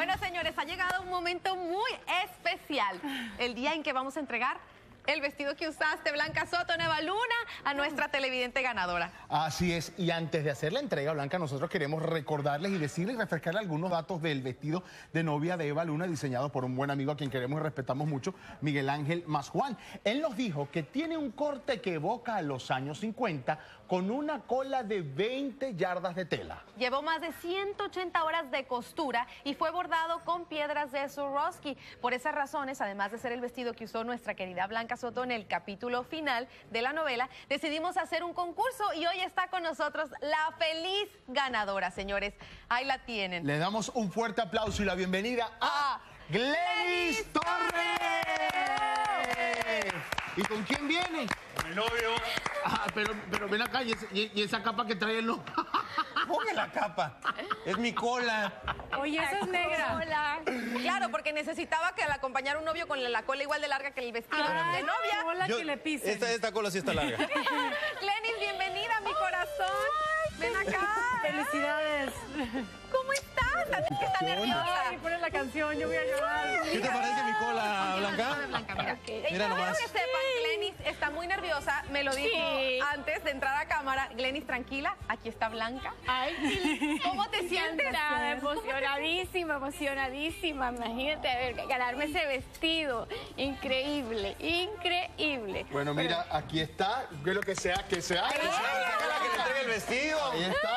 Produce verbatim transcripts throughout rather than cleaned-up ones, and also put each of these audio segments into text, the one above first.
Bueno, señores, ha llegado un momento muy especial. El día en que vamos a entregar el vestido que usaste, Blanca Soto, Nueva Luna, a nuestra televidente ganadora. Así es, y antes de hacer la entrega, Blanca, nosotros queremos recordarles y decirles y refrescarles algunos datos del vestido de novia de Eva Luna, diseñado por un buen amigo a quien queremos y respetamos mucho, Miguel Ángel Masjuan. Él nos dijo que tiene un corte que evoca a los años cincuenta, con una cola de veinte yardas de tela. Llevó más de ciento ochenta horas de costura y fue bordado con piedras de Swarovski. Por esas razones, además de ser el vestido que usó nuestra querida Blanca Soto en el capítulo final de la novela, decidimos hacer un concurso y hoy está con nosotros la feliz ganadora, señores. Ahí la tienen. Le damos un fuerte aplauso y la bienvenida a Glenis Torres. ¿Y con quién viene? Con el novio. Ah, pero, pero ven acá, y, ese, y, y esa capa que trae el no. Ponme la capa. Es mi cola. Oye, esa es negra. Hola. Claro, porque necesitaba que la acompañara un novio con la, la cola igual de larga que el vestido Ay, de novia. hola, Yo- que le pisen. esta, esta cola sí está larga. Glenis, bienvenida, mi corazón. Ven acá. Felicidades. ¿Cómo estás? ¿A ti que estás nerviosa? Ay, ponen la canción, yo voy a llorar. ¿Qué te parece mi cola, Blanca? Blanca, mira. Mira Quiero nomás. que sepan, Glenis está muy nerviosa. Me lo dijo Sí. antes de entrar a cámara. Glenis, tranquila. Aquí está Blanca. Ay, ¿Cómo te sientes? encantada, emocionadísima, emocionadísima. Imagínate, a ver, ganarme ese vestido. Increíble, increíble. Bueno, mira, aquí está, que lo que sea, que sea. Que sea Blanca la que le entregue el vestido. Ahí está.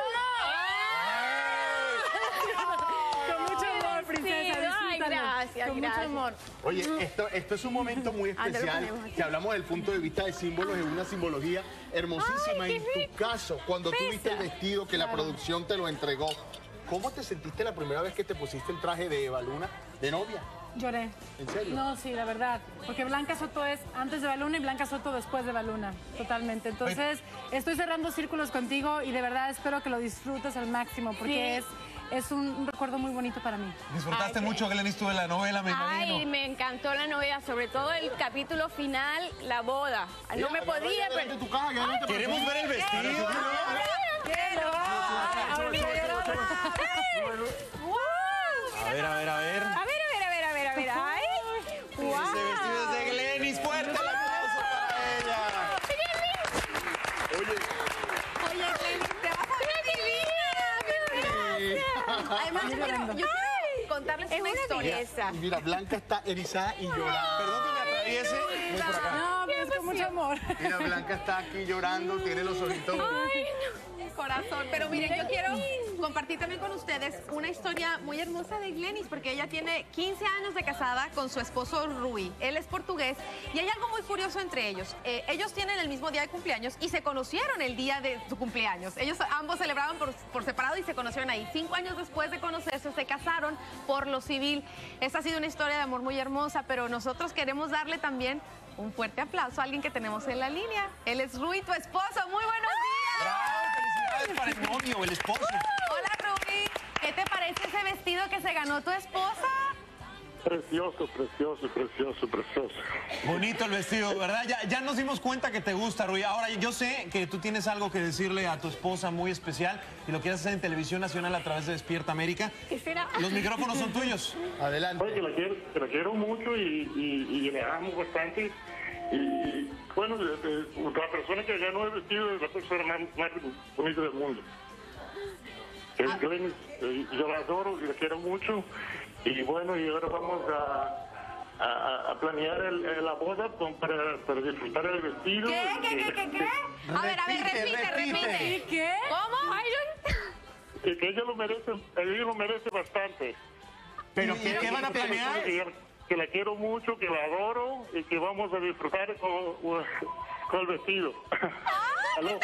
Con mucho amor, princesa, Vestido. Ay, disfrútalo. gracias, Con gracias. mucho amor. Oye, esto, esto es un momento muy especial, ponemos aquí. que hablamos del punto de vista de símbolos, de una simbología hermosísima. Ay, En qué tu caso, cuando tú viste el Pesa. vestido, que la producción te lo entregó, ¿cómo te sentiste la primera vez que te pusiste el traje de Eva Luna de novia? Lloré. ¿En serio? No, sí, la verdad. Porque Blanca Soto es antes de Baluna y Blanca Soto después de Baluna. Totalmente. Entonces, estoy cerrando círculos contigo y de verdad espero que lo disfrutes al máximo porque Sí. es, es un, un recuerdo muy bonito para mí. Disfrutaste Ay, mucho, Glenis, tú de la novela, me Ay, imagino. me encantó la novela, sobre todo el capítulo final, la boda. Ay, no me podía, pero... pero... tu caja, ya no te Queremos ver el vestido. ¡Quiero! A ver, a ver, a ver. A ver, a ver, a ver, a ver, a ver. Ay, wow. Ese vestido es de Glenis. Fuerte el aplauso para ella. Oye, Glenis, te vas a ver divina. Además, yo quiero, yo quiero contarles Es una una historia. belleza. Y mira, Blanca está erizada y llorando. Perdón que me atraviese. Voy por acá. No, pero es con mucho amor. Mira, Blanca está aquí llorando, tiene los ojitos. Corazón. Pero miren, yo quiero compartir también con ustedes una historia muy hermosa de Glenis, porque ella tiene quince años de casada con su esposo Rui. Él es portugués y hay algo muy curioso entre ellos. Eh, ellos tienen el mismo día de cumpleaños y se conocieron el día de su cumpleaños. Ellos ambos celebraban por, por separado y se conocieron ahí. Cinco años después de conocerse, se casaron por lo civil. Esta ha sido una historia de amor muy hermosa, pero nosotros queremos darle también un fuerte aplauso a alguien que tenemos en la línea. Él es Rui, tu esposo. Muy buenos días. Bravo, felicidades para el novio, el esposo. Hola, Rubí. ¿Qué te parece ese vestido que se ganó tu esposa? Precioso, precioso, precioso, precioso. Bonito el vestido, ¿verdad? Ya, ya nos dimos cuenta que te gusta, Rui. Ahora, yo sé que tú tienes algo que decirle a tu esposa muy especial y lo quieres hacer en Televisión Nacional a través de Despierta América. ¿Qué será? Los micrófonos son tuyos. Adelante. Oye, que la quiero, que la quiero mucho y, y, y le amo bastante. Y, y, bueno, de- de- la persona que ganó el vestido es la persona más, más bonita del mundo. Es Glenis, eh, yo la adoro y la quiero mucho. Y bueno, y ahora vamos a, a, a planear el- el- la boda con- para, para disfrutar el vestido. ¿Qué? ¿Qué? ¿Qué? ¿Qué? ¿Qué? A ver, a ver, Repite, repite, repite. repite. ¿Y qué? ¿Cómo? Ay, no- Y que ella lo merece, ella lo merece bastante. ¿Pero qué, qué van a planear? Que, que la quiero mucho, que la adoro y que vamos a disfrutar con, con el vestido. ¿Aló?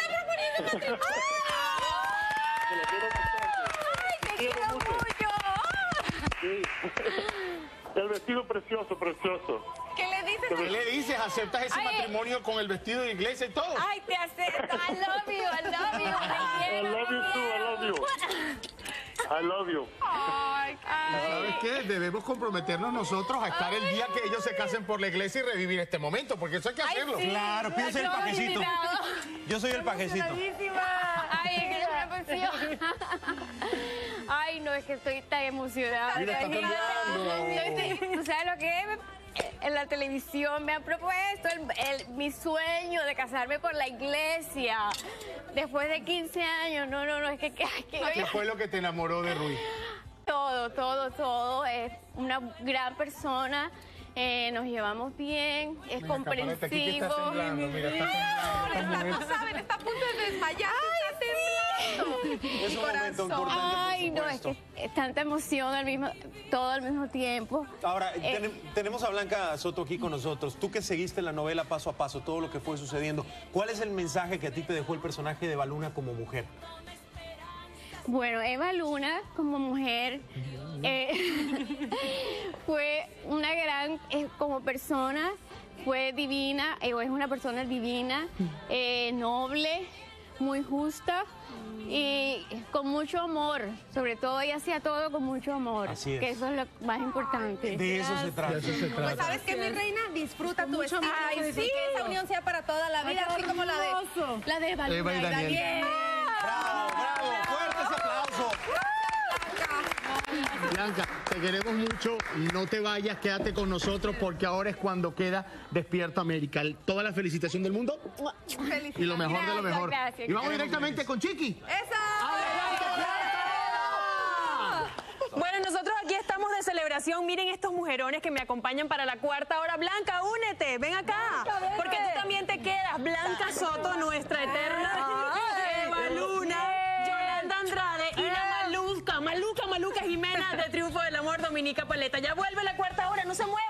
Que la quiero bastante. ¡Ay, te quiero mucho. mucho! Sí. El vestido precioso, precioso. ¿Qué le dices? ¿Qué le dices? ¿Aceptas ese Ay. matrimonio con el vestido de iglesia y todo? Ay, te acepto. I love you, I love you. Te I quiero. love you too, I love you. I love you. Ay, ¿Sabes qué? Debemos comprometernos nosotros a estar el día que ellos se casen por la iglesia y revivir este momento, porque eso hay que hacerlo. Claro, piensa el pajecito. Yo soy el pajecito. Ay, es que es una emoción. Ay, no, temblando, es que estoy tan emocionada. Mira, está temblando. Estoy- ¿Tú sabes lo que es? En la televisión me han propuesto el, el- mi sueño de casarme por la iglesia. Después de quince años, no, no, no, es que... que, que yo ¿Qué ya- fue lo que te enamoró de Rui? Todo, todo, todo. Es una gran persona. eh, nos llevamos bien, es Mira, camareta, aquí que está comprensivo. temblando, mira, está temblando. Está, no saben, está a punto de desmayar. Está temblando. Es un momento Corazón. importante, Ay, por no, es supuesto. que es tanta emoción al mismo, todo al mismo tiempo. Ahora, Eh, ten- tenemos a Blanca Soto aquí con nosotros. Tú que seguiste la novela paso a paso, todo lo que fue sucediendo, ¿cuál es el mensaje que a ti te dejó el personaje de Baluna como mujer? Bueno, Eva Luna, como mujer, eh, fue una gran, eh, como persona, fue divina, eh, es una persona divina, eh, noble, muy justa y con mucho amor. Sobre todo, ella hacía todo con mucho amor, Así es. que eso es lo más importante. De eso se trata. Pues sabes que mi reina disfruta tu mucho estilo. amor, Ay, sí, disfruta. que esa unión sea para toda la vida, así como la de Hermoso. la de Baluna Eva y y Daniel. Daniel. ¡Bravo, bravo! ¡Fuerte ese aplauso! Blanca, te queremos mucho. No te vayas, quédate con nosotros porque ahora es cuando queda Despierta América. Toda la felicitación del mundo Felicidades. y lo mejor de lo Gracias, mejor. gracias. Y vamos directamente con Chiqui. ¡Eso! Bueno, nosotros aquí estamos de celebración. Miren estos mujerones que me acompañan para la cuarta hora. Blanca, únete, ven acá. Porque tú también te quedas. Blanca Soto, nuestra eterna. Eva Luna, Yolanda Andrade y la Maluca, Maluca, Maluca Jimena de Triunfo del Amor, Dominica Paleta. Ya vuelve la cuarta hora, no se mueve.